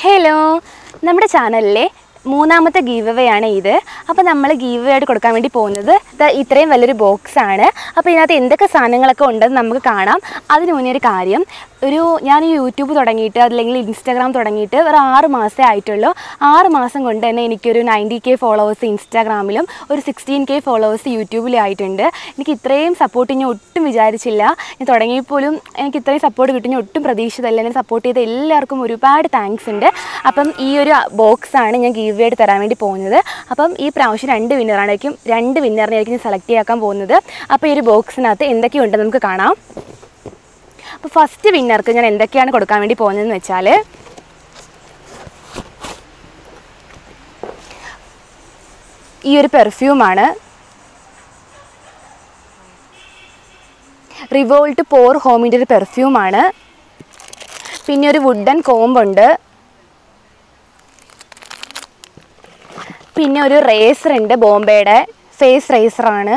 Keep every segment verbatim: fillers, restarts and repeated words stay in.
Hello, നമ്മുടെ ചാനലിലെ മൂന്നാമത്തെ ഗീവ് അവേ ആണ് ഇത്. അപ്പോൾ നമ്മൾ ഗീവ് അവേ ആയിട്ട് കൊടുക്കാൻ വേണ്ടി പോകുന്നത് ഇത്രയും വലിയൊരു ബോക്സാണ്. അപ്പോൾ ഇതിനകത്ത് എന്തൊക്കെ സാധനങ്ങളൊക്കെ ഉണ്ടെന്ന് നമുക്ക് കാണാം. അതിന് മുന്നേ ഒരു കാര്യം, ഒരു ഞാൻ ഈ യൂട്യൂബ് തുടങ്ങിയിട്ട് അല്ലെങ്കിൽ ഇൻസ്റ്റാഗ്രാം തുടങ്ങിയിട്ട് ഒരു ആറ് മാസമേ ആയിട്ടുള്ളൂ. ആറ് മാസം കൊണ്ട് തന്നെ എനിക്കൊരു നയൻറ്റി കെ ഫോളോവേഴ്സ് ഇൻസ്റ്റാഗ്രാമിലും ഒരു സിക്സ്റ്റീൻ കെ ഫോളോവേഴ്സ് യൂട്യൂബിലും ആയിട്ടുണ്ട്. എനിക്ക് ഇത്രയും സപ്പോർട്ട് ഞാൻ ഒട്ടും വിചാരിച്ചില്ല. ഞാൻ തുടങ്ങിയപ്പോഴും എനിക്ക് ഇത്രയും സപ്പോർട്ട് കിട്ടും ഞാൻ ഒട്ടും പ്രതീക്ഷിതല്ല. എന്നെ സപ്പോർട്ട് ചെയ്ത എല്ലാവർക്കും ഒരുപാട് താങ്ക്സ് ഉണ്ട്. അപ്പം ഈ ഒരു ബോക്സാണ് ഞാൻ ഗീവ് അവേ ആയിട്ട് തരാൻ വേണ്ടി പോകുന്നത്. അപ്പം ഈ പ്രാവശ്യം രണ്ട് വിന്നറായിരിക്കും രണ്ട് വിന്നറിനായിരിക്കും ഞാൻ സെലക്ട് ചെയ്യാൻ പോകുന്നത്. അപ്പോൾ ഈ ഒരു ബോക്സിനകത്ത് എന്തൊക്കെയുണ്ടെന്ന് നമുക്ക് കാണാം. അപ്പോൾ ഫസ്റ്റ് വിന്നർക്ക് ഞാൻ എന്തൊക്കെയാണ് കൊടുക്കാൻ വേണ്ടി പോകുന്നതെന്ന് വെച്ചാൽ, ഈ ഒരു പെർഫ്യൂമാണ്. റിവോൾട്ട് പോർ ഹോമിൻ്റെ ഒരു പെർഫ്യൂമാണ്. പിന്നെ ഒരു വുഡൻ കോമ്പുണ്ട്. പിന്നെ ഒരു റേസർ ഉണ്ട്, ബോംബെയുടെ ഫേസ് റേസറാണ്.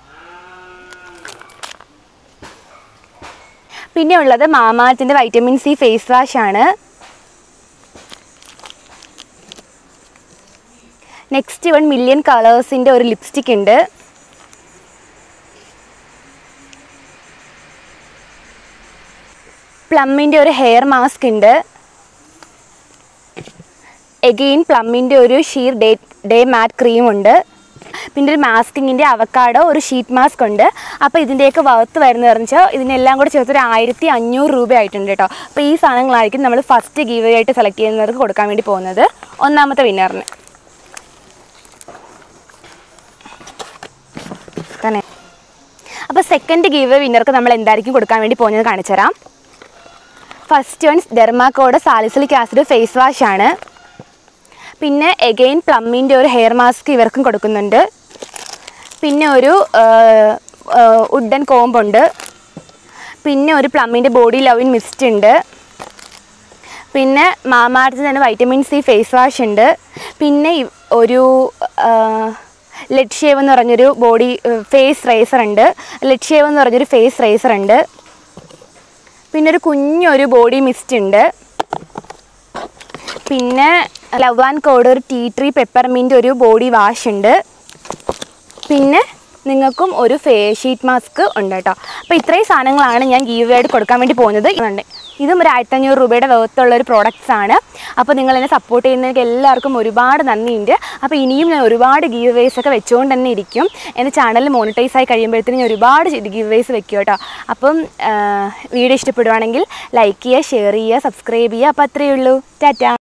പിന്നെ ഉള്ളത് മാമാർത്തിൻ്റെ വൈറ്റമിൻ സി ഫേസ് വാഷ് ആണ്. നെക്സ്റ്റ് വൺ മില്യൺ കളേഴ്സിൻ്റെ ഒരു ലിപ്സ്റ്റിക് ഉണ്ട്. പ്ലമ്മിൻ്റെ ഒരു ഹെയർ മാസ്ക് ഉണ്ട്. എഗെയിൻ പ്ലമ്മിൻ്റെ ഒരു sheer day day matte cream ഉണ്ട്. പിന്നെ ഒരു മാസ്കിങ്ങിൻ്റെ അവക്കാഡോ ഒരു ഷീറ്റ് മാസ്ക് ഉണ്ട്. അപ്പോൾ ഇതിൻ്റെയൊക്കെ വറുത്ത് വരുന്നത് പറഞ്ഞാൽ ഇതിനെല്ലാം കൂടെ ചേർത്തൊരു ആയിരത്തി അഞ്ഞൂറ് രൂപ ആയിട്ടുണ്ട് കേട്ടോ. അപ്പോൾ ഈ സാധനങ്ങളായിരിക്കും നമ്മൾ ഫസ്റ്റ് ഗീവ് അവേ ആയിട്ട് സെലക്ട് ചെയ്യുന്നവർക്ക് കൊടുക്കാൻ വേണ്ടി പോകുന്നത്, ഒന്നാമത്തെ വിന്നറിന് തന്നെ. അപ്പോൾ സെക്കൻഡ് ഗീവ് അവേ വിന്നർക്ക് നമ്മൾ എന്തായിരിക്കും കൊടുക്കാൻ വേണ്ടി പോകുന്നത് കാണിച്ചു തരാം. ഫസ്റ്റ് വൺ ഡെർമാക്കോയുടെ സാലിസിലിക് ആസിഡ് ഫേസ് വാഷ് ആണ്. പിന്നെ എഗെയിൻ പ്ലമ്മിൻ്റെ ഒരു ഹെയർ മാസ്ക് ഇവർക്കും കൊടുക്കുന്നുണ്ട്. പിന്നെ ഒരു വുഡൻ കോമ്പുണ്ട്. പിന്നെ ഒരു പ്ലമ്മിൻ്റെ ബോഡി ലവിൻ മിസ്റ്റ് ഉണ്ട്. പിന്നെ മാമാർത്തിൻ്റെ തന്നെ വൈറ്റമിൻ സി ഫേസ് വാഷ് ഉണ്ട്. പിന്നെ ഒരു ലെഡ് ഷേവ് എന്ന് പറഞ്ഞൊരു ബോഡി ഫേസ് റേസർ ഉണ്ട്. ലെഡ് ഷേവ് എന്ന് പറഞ്ഞൊരു ഫേസ് റേസർ ഉണ്ട്. പിന്നെ ഒരു കുഞ്ഞൊരു ബോഡി മിസ്റ്റ് ഉണ്ട്. പിന്നെ ലവ് ആൻഡ് കോഡ് ഒരു ടീ ട്രീ പെപ്പർമിൻ്റ് ഒരു ബോഡി വാഷ് ഉണ്ട്. പിന്നെ നിങ്ങൾക്കും ഒരു ഫേ ഷീറ്റ് മാസ്ക് ഉണ്ട് കേട്ടോ. അപ്പോൾ ഇത്രയും സാധനങ്ങളാണ് ഞാൻ ഗീവ് അവേ ആയിട്ട് കൊടുക്കാൻ വേണ്ടി പോകുന്നത്. ഇതും ഒരു ആയിരത്തഞ്ഞൂറ് രൂപയുടെ വേർത്തുള്ള ഒരു പ്രോഡക്റ്റ്സ് ആണ്. അപ്പോൾ നിങ്ങൾ എന്നെ സപ്പോർട്ട് ചെയ്യുന്നവർക്ക് എല്ലാവർക്കും ഒരുപാട് നന്ദിയുണ്ട്. അപ്പോൾ ഇനിയും ഞാൻ ഒരുപാട് ഗീവ് അവേസ് ഒക്കെ വെച്ചുകൊണ്ട് തന്നെ ഇരിക്കും. എൻ്റെ ചാനൽ മോണിറ്റൈസ് ആയി കഴിയുമ്പോഴത്തേനും ഞാൻ ഒരുപാട് ഗീവ് അവേസ് വെക്കും കേട്ടോ. അപ്പം വീഡിയോ ഇഷ്ടപ്പെടുവാണെങ്കിൽ ലൈക്ക് ചെയ്യുക, ഷെയർ ചെയ്യുക, സബ്സ്ക്രൈബ് ചെയ്യുക. അപ്പോൾ അത്രയേ ഉള്ളൂ. ടാറ്റാ.